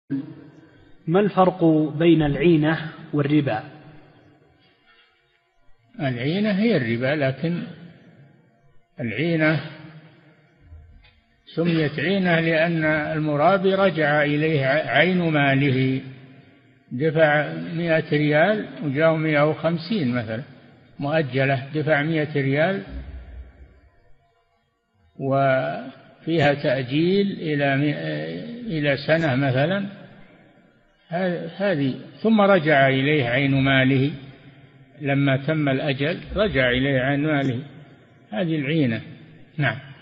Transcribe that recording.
ما الفرق بين العينة والربا؟ العينة هي الربا، لكن العينة سميت عينة لأن المرابي رجع إليه عين ماله، دفع 100 ريال وجاء 150 مثلا مؤجلة، دفع 100 ريال وفيها تأجيل إلى سنة مثلا، هذه ثم رجع إليه عين ماله لما تم الأجل، رجع إليه عين ماله، هذه العينة. نعم.